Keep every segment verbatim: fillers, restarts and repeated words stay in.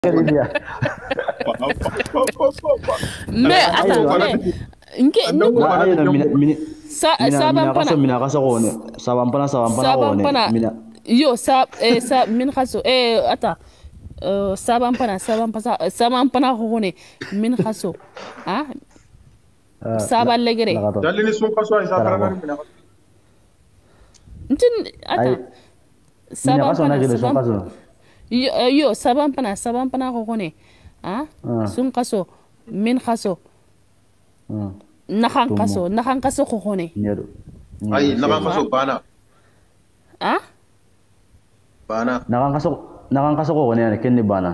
Mais attends, mais nke nuko sa saban pana mina kasa kone saban pana saban pana kone mina yo sa eh sa min khaso eh attends euh saban pana saban pana saban pana kone min khaso ah saban legere dalini sun khaso ay sa karana mina ntin attends saban pana saban yo yo saban pana saban pana kone ah sun khaso min khaso nakan kaso nakan kaso ko kone ay nakan kaso bana ah bana nakan kaso nakan kaso ko kone ken ni bana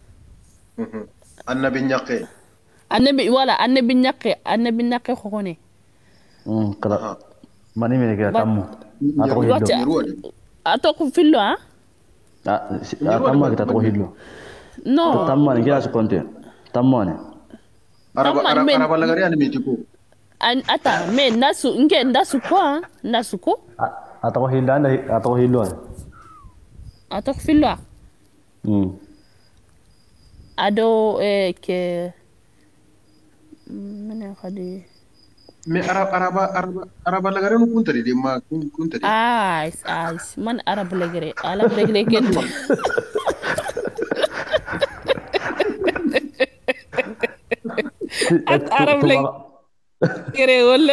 annabi nyaqe annabi wala annabi nyaqe annabi nyaqe ko kone mm kala mani me ke tammu ato hiddo ato ko fillo ah tamma kita to hiddo no tamma ni kila su konte tamma ne araba araba araba lagari ani mitiko an ata me nasu nge ndasu ko ndasu ko ato hillo anda ato hillo ato fillo mm ado eh ke mana khadi me arab araba araba araba lagari no kuntari de ma kuntari ah ah man arab lagari arab lagari ken arab lagari wala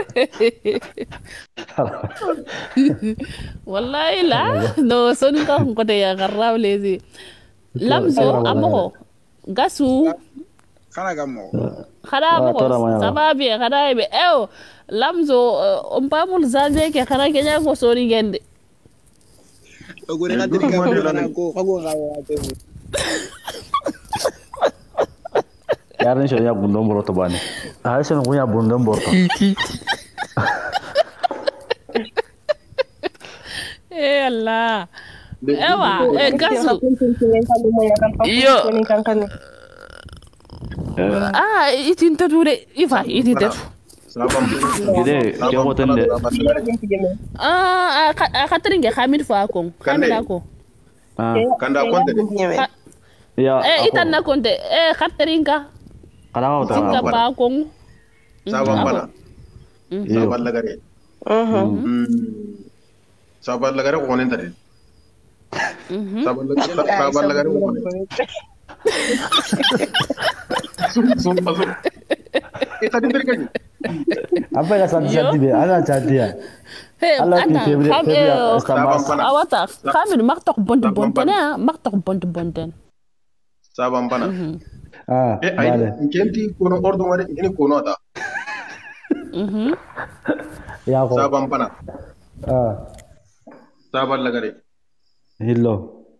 wallahi la no son ka ko de ya garab lezi lamzo amoko gasu khana gamo khana amoko sababi khana be ew lamzo on pamul zanje ke khana kenya ko sori gende ogore kadri ka ko ko gawa te yaran shi ya bundon boro to bane a sai ko ya bundon boro eh Allah ewa eh gasu yo ah itin tadure ifa itin tadu sabam gide ke hoton de ah khatrin ge khamid fa ko khamida ko ah kanda konte ya eh itan na konte eh khatrin ka kala ko ta tinga ba ko sabam bana sabal lagare mhm sabal lagare ko ne tare sabal lagare sabal lagare ko ne sum sum sum ita dindir kani apa ya santi santi be ana chanti ya hey Allah ki febre febre estamos awata khamid maktok bontu bontena maktok bontu bonten sabam bana ah eh ay kenti kono ordo wari ini kono ata mhm ya ko sabam bana ah sabal lagare hillo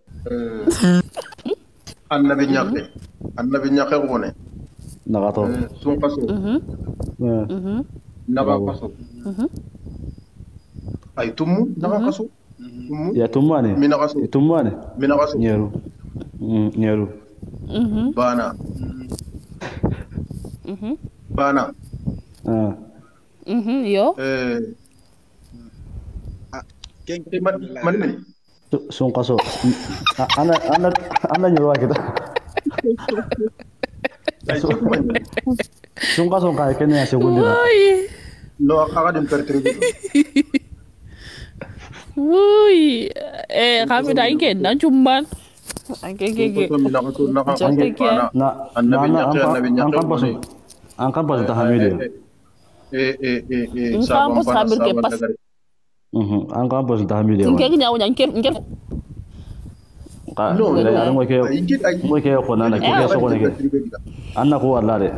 annabi nyaqe annabi nyaqe ko ne nagato sun qaso mhm mhm naga qaso mhm ay tumu naga qaso tumu ya tumane mina qaso tumane mina qaso nyeru nyeru mhm bana mhm bana ah mhm yo eh ken man man ni sun kaso ana ana ana nyuwa kita sun kaso ka kene ya segundi na no akaga dim pertri wuy eh khamida inke nan chumban anke ke ke na na annabi nyaqe annabi nyaqe an pasu an kan pasu ta hamide eh eh eh eh sabam sabir ke pas mhm an kan pasu ta hamide inke ke nyawo nyanke inke ka no an mo ke mo ke ko nana ke ke so ko ne ke anna ko walla de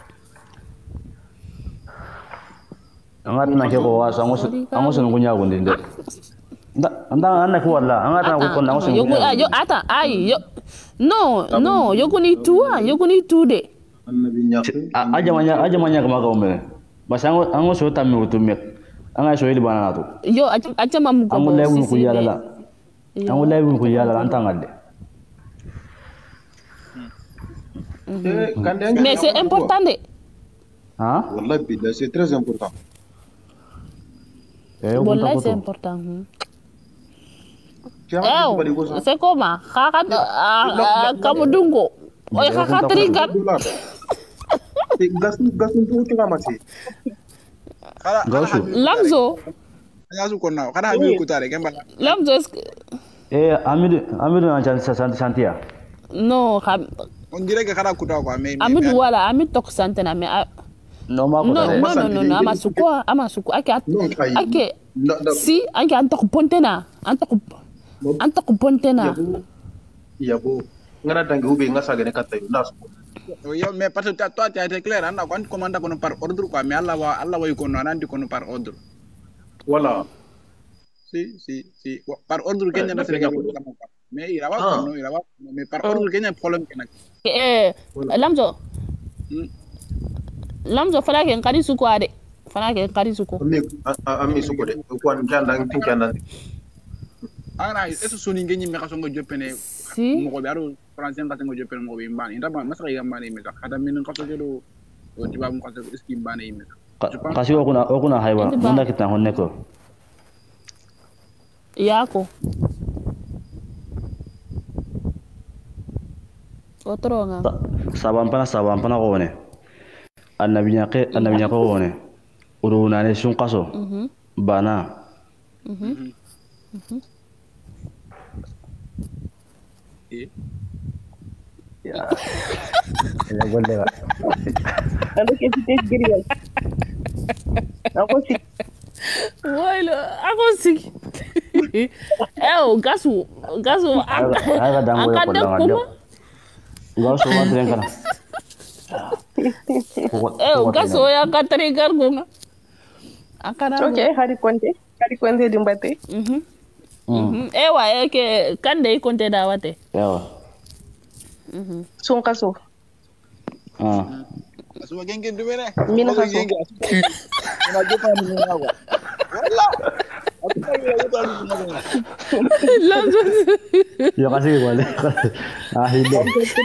angat na ke ko wasa ngos ngos ngunya gonde de nda anda anna ko walla angat na ko ngos yo yo ata ai yo no no yo kuni tua yo kuni tu de annabi nyaqe aja manya aja manya kama ka umbe basango ango so tamme utumek anga so ili bana to yo aja mam ko ango lewu ko yala la ango lewu ko yala la antangadde mais c'est important de hein wallahi billah c'est très important eh wallahi c'est important c'est comment xaxa kamu dungo oy xaxa trigan gasu gasu tu kamati lamzo gasu konna kana bi kutare kemba lamzo eh amidu amidu na chan santia no on dirait que kana kuta quoi mais amidu wala amidu tok santena mais no ma ko no no no no ama suko ama suko ake ake si ake antok pontena antok antok pontena yabo ngara dangi ube ngasa gene katta nas yo mais parce que toi tu as été clair anda quand commande ko par ordre quoi mais Allah wa Allah way ko non andi ko par ordre voilà si si si par ordre kenya na Sénégal mais il va pas non il va mais par ordre kenya problème kenak eh lamzo lamzo fala ke ngari suko ade fala ke ngari suko ami ami suko de ko an janda tin janda ana eso soni ngenyi me kaso ngo jopene mo ko baro français kaso ngo jopene mo be mbani ndaba masaka ya mbani me kata min kaso do o tiba mo kaso ski mbani me kasi okuna okuna haywa nda kita honne ko yako otro nga sabampana sabampana ko ne annabi nyake annabi nyako wone uruna ne sun kaso bana mhm mhm eh ya ya boleh pak ada kita girian aku sih wala aku sih eh gasu gasu aga dango ko dango gasu wandren kana eh gaso ya katri gargunga akana okay hari konte hari konte dimbate mhm mhm eh wa ke kande konte dawate yawa mhm sun kaso ah asu genge dumene mina kaso na jopa ni nawa wala aku tahu ya itu langsung ya kasih boleh ah hidup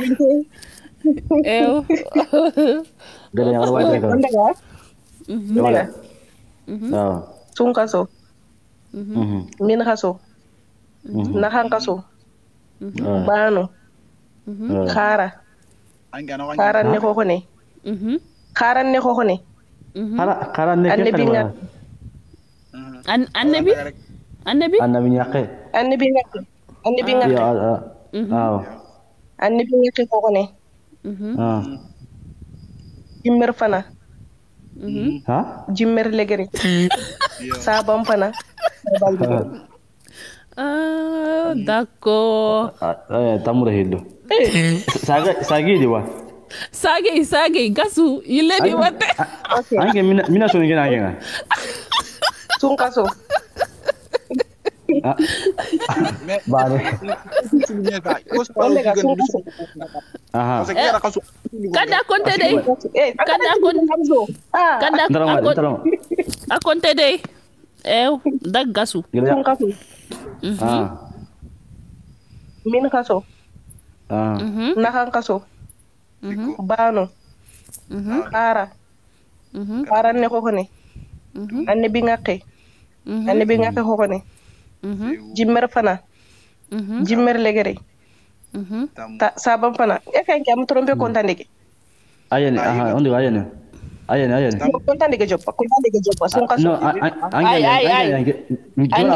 eh gede yang luar itu mhm ya mhm sun kaso mhm mina kaso nahan kaso bano khara khara ne ko ne mhm khara ne ko ne khara khara ne annabi nga annabi annabi annabi nyake annabi nga annabi nga ya ah annabi nga ko ne mhm ah jimmer fana mhm ha jimmer legere sabam fana ah d'accord eh tamure hidu saga sagi diwa sagi sagi gasu ile di wate ange mina mina so ngena ngena sun kaso bale aha kada konte dei kada konte kada konte a konte dei eh dag gasu sun kaso ah min kaso ah nahan kaso bano khara khara ne ko ne annabi ngake annabi ngake ko ne jimmer fana jimmer legere ta sabam fana e kan kam trompe kontande ke ayene aha ondi ayene ayene ayene kontande ke job kontande ke job sun kaso no ange ange Anu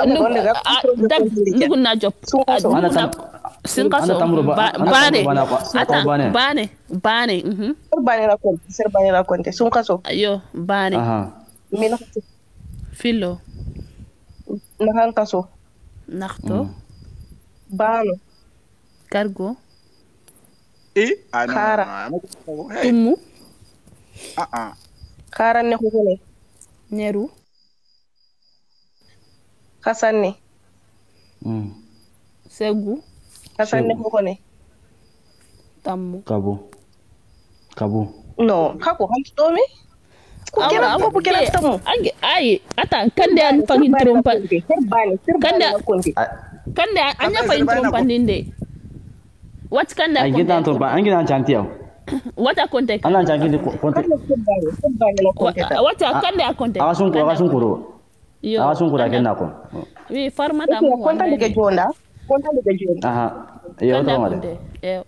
na job. Sun kaso bane ata bane bane mhm bane la konte ser bane la konte sun kaso ayo bane aha mina filo nahan kaso nakto bano cargo eh khara tumu ah ah khara ne ko ne neru Kasane mm segu kasane ko ne tamu kabu kabu no kako han to me ko kera ko ko kera tamu ange ai ata kande an fagin trompa kande kande anya fagin trompa ninde what kande ange dan trompa ange dan chantiao what a contact ana changi konte what a kande a contact asun ko asun ko Yo. Awa sun kura kenna ko. Wi farmata mu konta liga jonda. Konta liga jonda. Aha. Yo to ngade. Eh.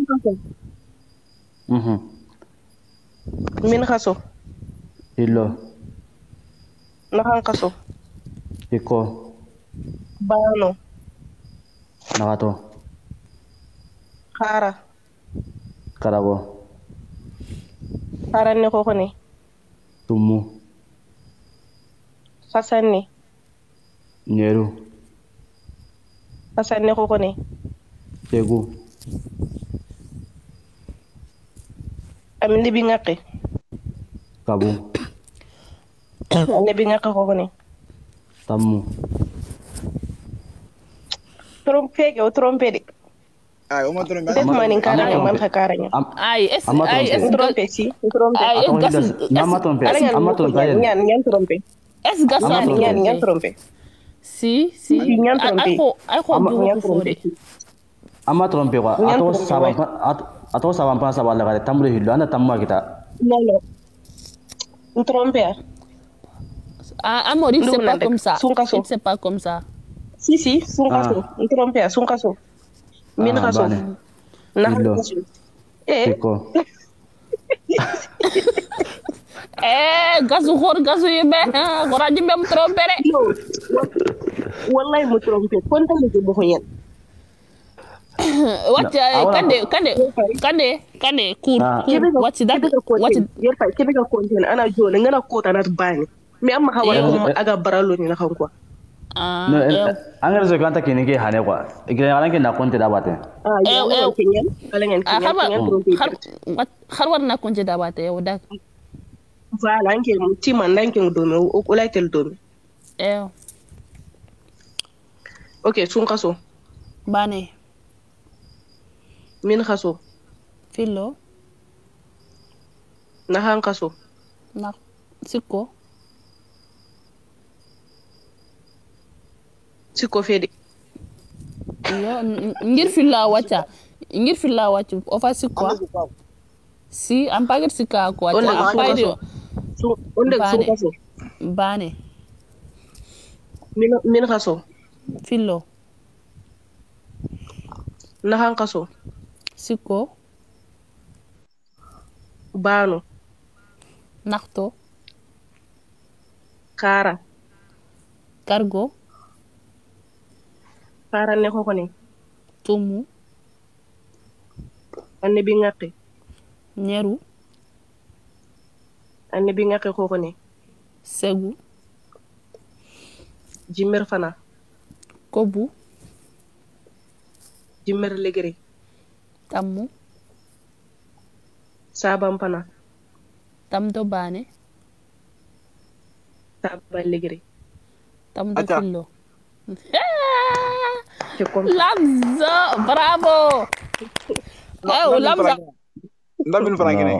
Mhm. Min khaso. Illo. Nahan kaso. Iko. Bano. Nagato. Kara. Karabo. Kara ne koko ne. Tumu. Fasan ne. Nyeru. Fasan ne koko ne. Tegu. Aminde bi ngake. Kabu. Aminde bi ngake koko ne. Tamu. Trompe ke o trompe de. Ay, o mo trompe. Def manin kara yang man kara nya. Ay, es ay es trompe si, trompe. Ay, es gas. Mama trompe. Ama trompe. Nyan nyan trompe. Es gas. Nyan nyan nyan trompe. Si, si. Nyan trompe. Ay ko ay ko du fore. Ama trompe kwa. Ato saban ato saban pa saban la kare tamre hillo anda tamma kita. Non non. Un trompe. Ah, Amaury, c'est pas comme ça. C'est pas comme ça. Si, si, son caso. Un trompe, son caso. Min caso. Nah, eh. Eh, gasu khor gasu yebe. Khora jimbe mu trompe re. Wallahi mu trompe. Konta le bo xoyen. What kande kande kande kande kur what that what yerfa kebe ka konten ana jole ngana kota na bani me amma hawala ko aga baralo ni na kan kwa ah no angere zo kanta kini ke hane kwa igre alan ke na konte da bate ah eh kenyan alangen kenyan har war na konte da bate yow dak voilà anke ti man danke do me o ko laytel do me eh okay sun kaso bane min kaso fillo nahan kaso na sikko sikko fede yo ngir filla wacha ngir filla wacha o fa sikko si am paget sikka ko wacha am paydo so onde sun kaso bane min min kaso fillo nahan kaso sikko bano nakto kara cargo kara ne koko ne tumu anne bi ngake nyeru anne bi ngake koko ne segu jimmer fana kobu jimmer legere tammu sabam pana tamdo bane sabal legere tamdo fillo Lamzo bravo eh Lamzo ndamin frangine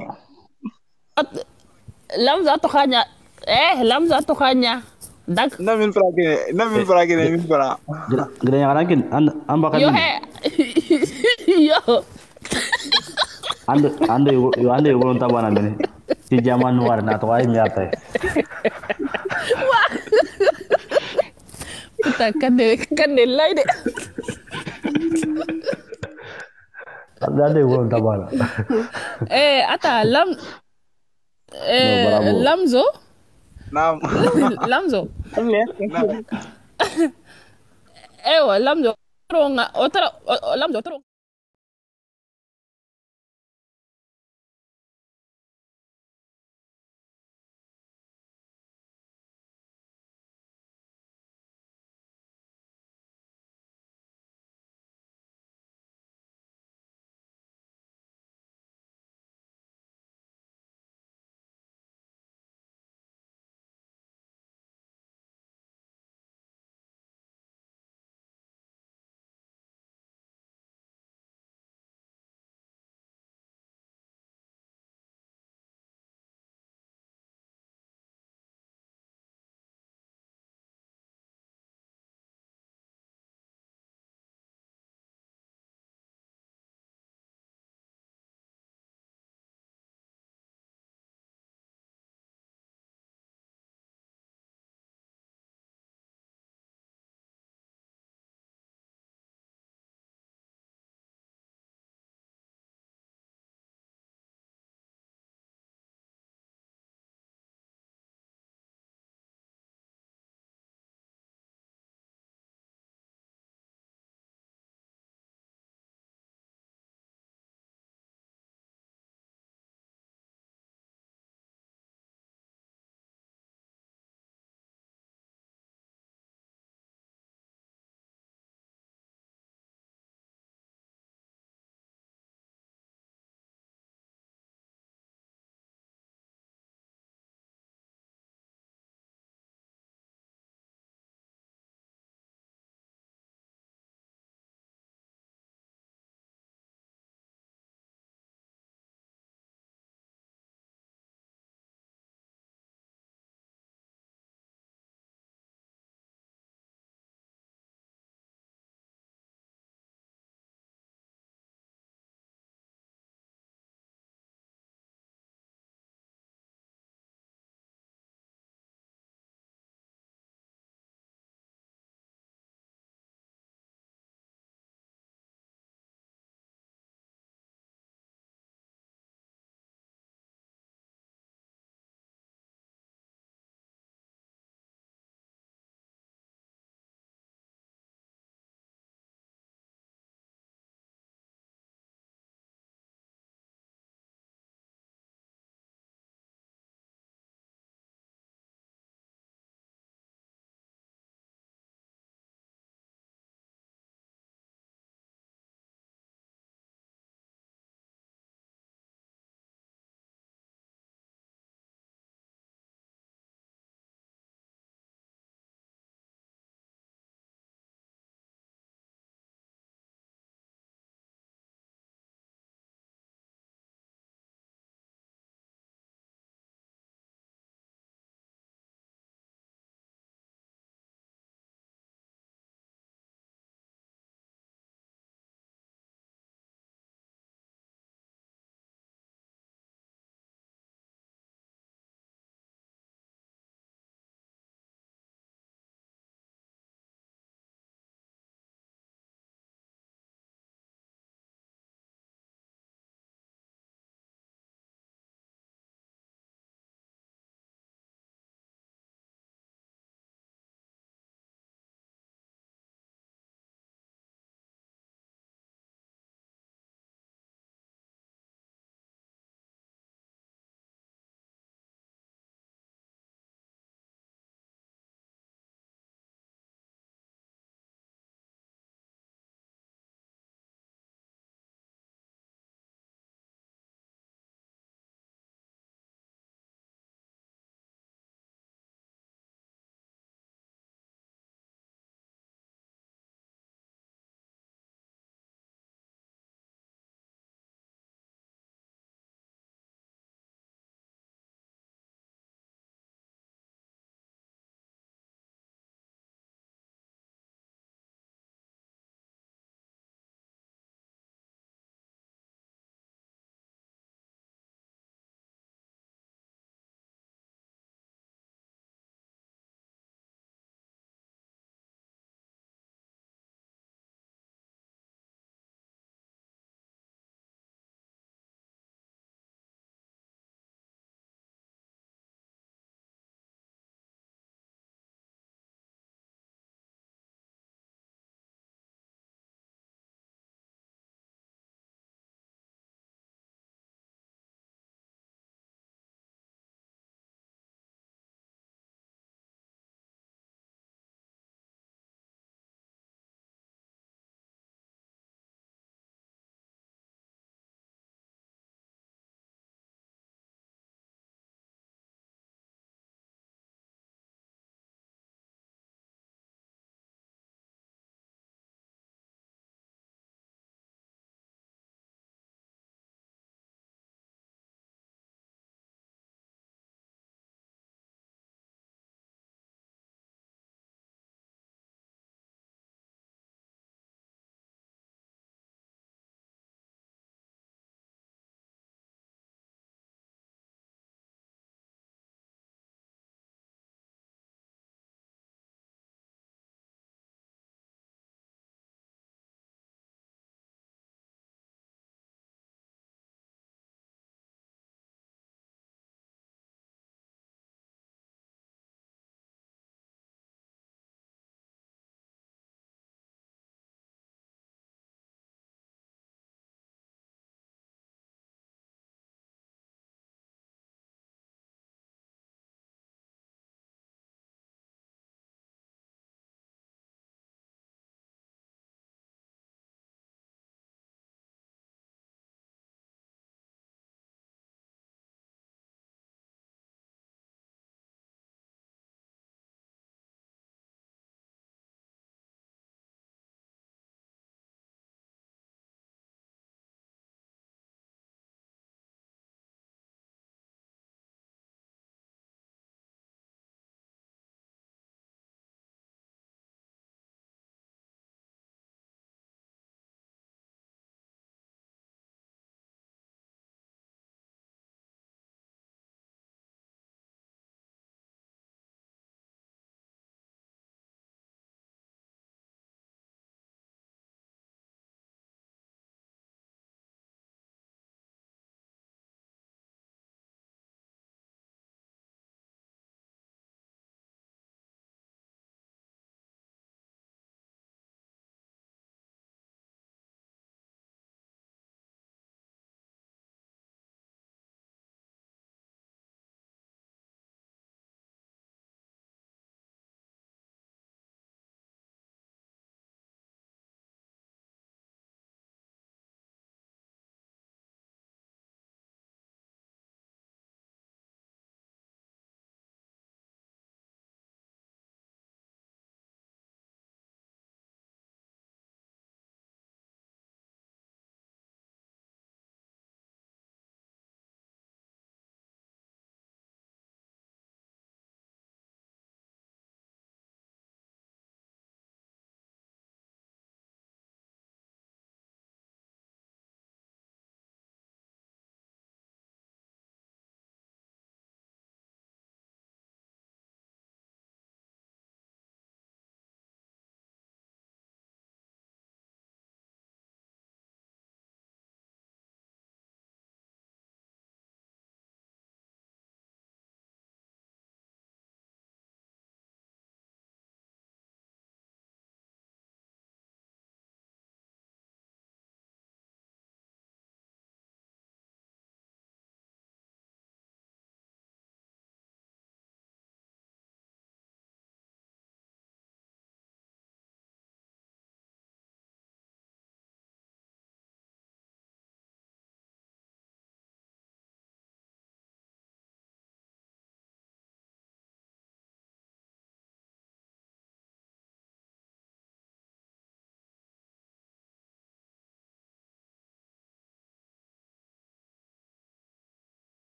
Lamzo to khanya eh Lamzo to khanya dak ndamin frangine ndamin frangine min fara gre ngaran kin an bakal yo he yo ande ande yo ande yo non tabana mene ti jaman war na to ay mi atay puta kande kande lay de ande yo non tabana eh ata lam eh Lamzo naam Lamzo ewa Lamzo ronga otra Lamzo otro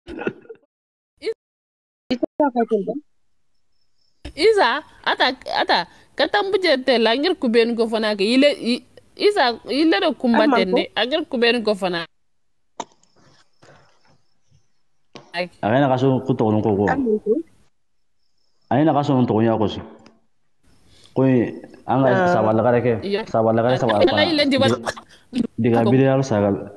Isa ata ata katambuje te la ngir kuben ko fana ke ile Isa ile do kumbatende agir kuben ko fana Agena kaso kuto ko ko Aina kaso nto nya ko si Koi anga sabala kare ke sabala kare sabala Diga bidal sagal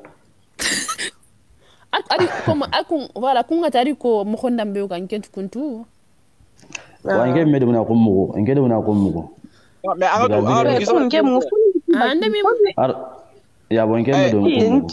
Ari comme akun voilà kunga tari ko mo khondambe ko anken kuntu Wa nge medu na ko mugo nge de na ko mugo mais anga to anga ko nge mo ande mi ya bo nge medu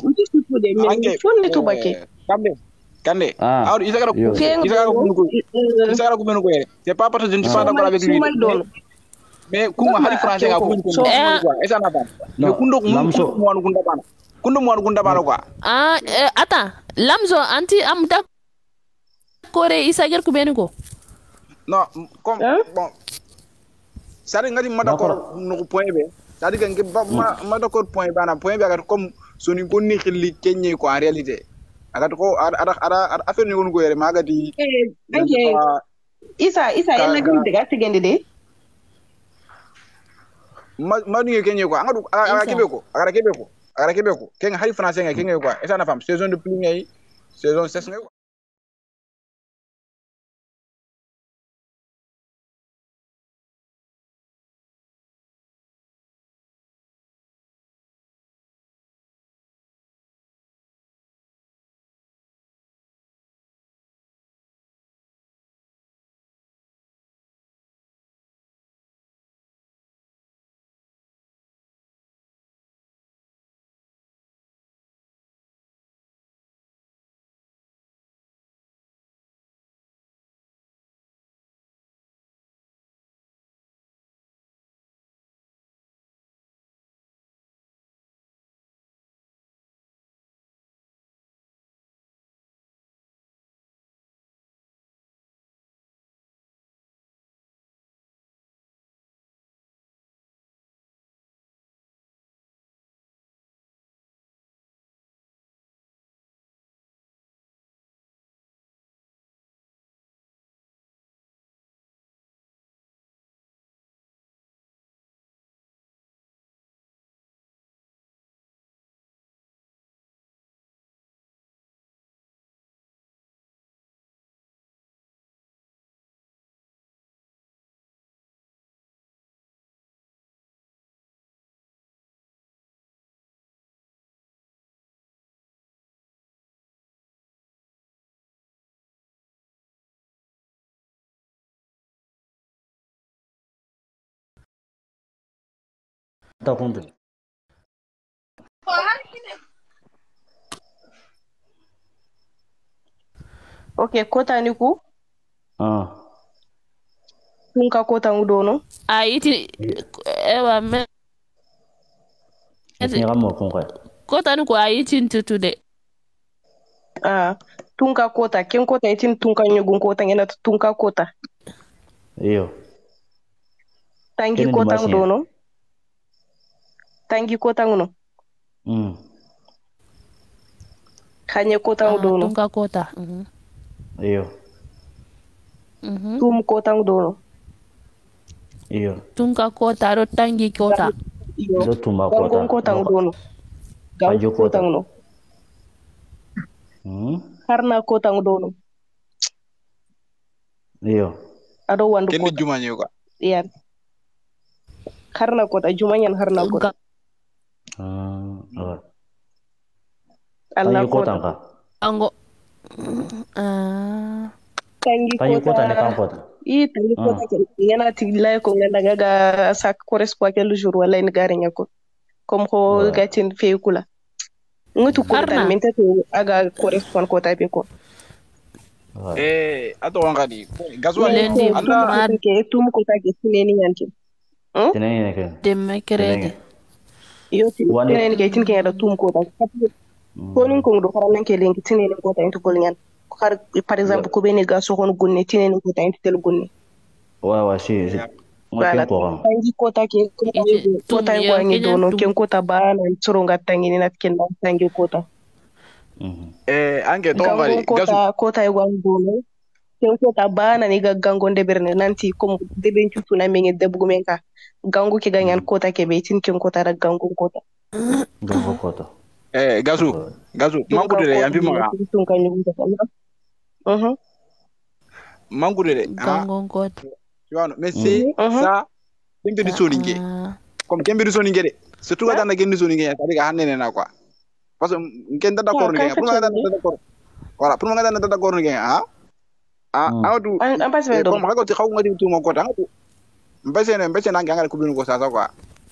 ko bake kambe kande alors isa gara ko isa gara ko ko isa gara ko men ko c'est pas parce que je ne suis pas d'accord avec lui mais kuma hali français ga ko ko quoi esa na ba mais kundo ko mo gunda bana kundo mo gunda bana quoi ah attends lamzo anti am ta kore isa gar ko ben ko non comme bon ça ngati ma d'accord no point be ça dit que ma ma d'accord point bana point be agat comme soni ko ni xili kenye ko en réalité agat ko ada ada affaire ni ngon ko yere magati isa isa ella gum de gatti gende de ma ma ni kenye ko anga aga kebe ko aga kebe ko aga kebe ko ken hari français nga kenye ko esa na fam saison de pluie ngay saison sèche ngay ta kontu Okay, kota ni ku? Ah. Tunka kota ngudono? Ah, iti ewa me. Iti ngamo konka. Kota ni ku a iti ntutude. Ah, tunka kota. Ken kota iti tunka nyogun kota ngena tunka kota. Iyo. Tangi kota ngudono? Tangi kota nguno? Mm. Kanye kota ngudono? Tunka kota. Mhm. Iyo. Mhm. Tum kota ngudono? Iyo. Tunka kota ro tangi kota. Iyo. Do tumba kota. Gangon kota ngudono? Ganjo kota nguno? Hmm. Harna kota ngudono? Iyo. Ado wandu kota. Keni jumanya ko. Iya. Harna kota jumanyan harna kota. Ah, ah. Allah kota ka. Ango. Ah. Tangi kota. kota ne kan kota. I tangi kota yana tigla ko ngenda gaga sak correspond quel jour wala ni garinya ko. Comme ko gatin feikula. Ngutu kota mente to aga correspond kota be ko. Eh, ato ngadi. Gazwa Lendi anda ke tum kota ke sineni yanti. Hmm? Tinene ke. Demme kerede. Yo tinene ke tin ke da tum kota. Ko nin ko do faran ke lenki tinene kota into kolnyan. Har par exemple ko beni ga so hono gunne tinene kota into tel gunne. Wa wa shi. Wala tangi kota ke kota ko ngi dono ken kota ba na tsoronga tangi ni nat ken tangi kota. eh ange to gangon kota kota e gwangolo ten kota bana ni ga gangon de berne nanti comme deben ci tuna mi ngi debu men ka gangu ki ganyan kota ke be tin ken kota da gangon kota gangon kota eh gasu gasu mangude de yambi maga tun kan ni ko mhm mangude de gangon kota tu vois mais c'est ça dimbe di soninge comme kembe di soninge de surtout ga na gen di soninge ya tadi ga hanene na quoi parce que ken da d'accord nge pour nga da d'accord voilà pour nga da d'accord nge ah ah adu an passe ben do comme ko ti xaw nga di tuma ko ta mbese ne mbese na nga ko binu ko sa sa quoi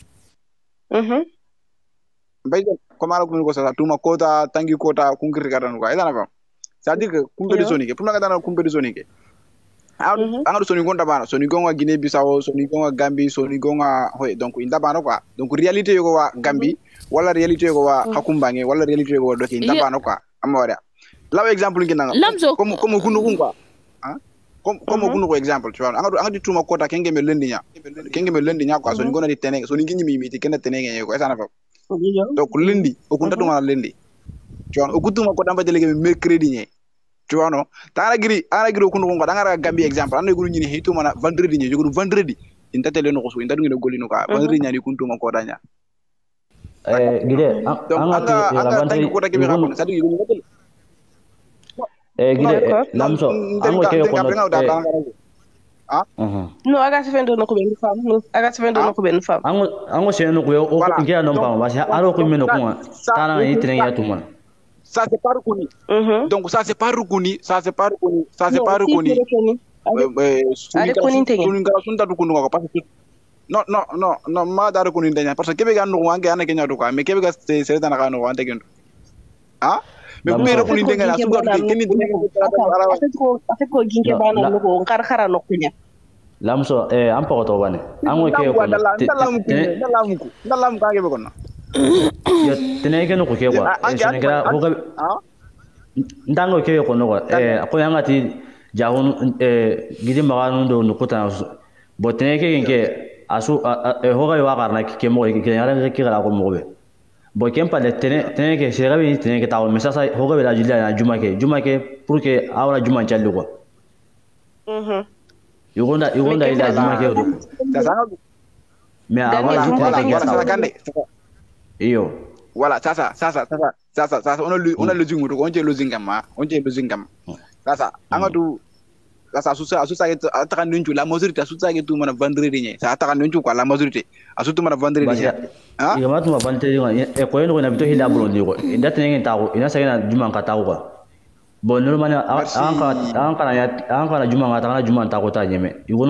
mhm mbese comme ala ko binu ko sa tuma ko ta tangi ko ta kunkiri gadan quoi ida na fam c'est à dire que kumbe di soninge pour nga da kumbe di soninge ah anga do soningo ndabana soningo nga Guinée Bissau soningo nga Gambie soningo nga hoy donc indabana quoi donc réalité yo wa Gambie wala réalité yo wa hakumbange wala réalité yo wa doki indabana quoi amore law exemple ngina comme comme kunu quoi hein comme comme kunu ko exemple tu vois anga anga di tuma kota kenge me lendi nya kenge me lendi nya quoi soningo na di tene soningo nyimi mi ti kena tene ngene ko esana fa donc lendi o kunta duma lendi tu vois o kutuma ko damba delege mercredi nye tu vois non tara giri ara giri kunu ko danga Gambie exemple ande guru nyini hitu mana vendredi nye jogu vendredi inta tele no ko so inta ngene golino ka vendredi nyani kuntu ma ko danya eh gide anga anga tangi ko take be rakon sadi yugo ngotel eh gide lamso ango ke ko ah no aga se fendo no ko ben fam no aga se fendo no ko ben fam ango ango se no ko o ngia no pam ba aro ko meno ko tara ni tren ya tuma ça c'est pas reconnu donc ça c'est pas reconnu ça c'est pas reconnu ça c'est pas reconnu euh suni ngara sunta reconnu ko parce que non non non non ma da reconnu ndanya parce que kebe ga no wange ana kenya do ko mais kebe ga c'est dans la no wante gendo ah mais bu me reconnu ndanga na suga ke ni afet ko ginke bana no ko khar khara no kunya lamso eh am pa to bane ango ke ko ndalamu ndalamu ndalamu ka kebe ko no yo tene ke no ko ke kwa suni ngara ho ga ndango ke ko no ko eh ko yanga ti jahun eh gidi maganu do no kota bo tene ke ke asu e ho ga wa karna ke mo ke ngara ke gara ko mo be bo kem pa le tene tene ke sera bi tene ke tawo mesa sa ho ga la jilla na juma ke juma ke pour que awra juma challu ko mhm yugonda yugonda ila juma ke do me awa tene ke tawo iyo voilà sasa sasa sasa sasa sasa on a on a le zingu on je le zingama on je le zingam sasa anga du sasa susa susa ke ataka nunju la majorité susa ke tu mana vendredi nye sa ataka nunju kwa la majorité asutu mana vendredi nye ah iya matu ma vendredi e ko eno na bito hila bro ndiko inda tene tawo ina sa na juma ka tawo kwa bon normalement anka anka na anka na juma ngata na juma ta ko ta nyeme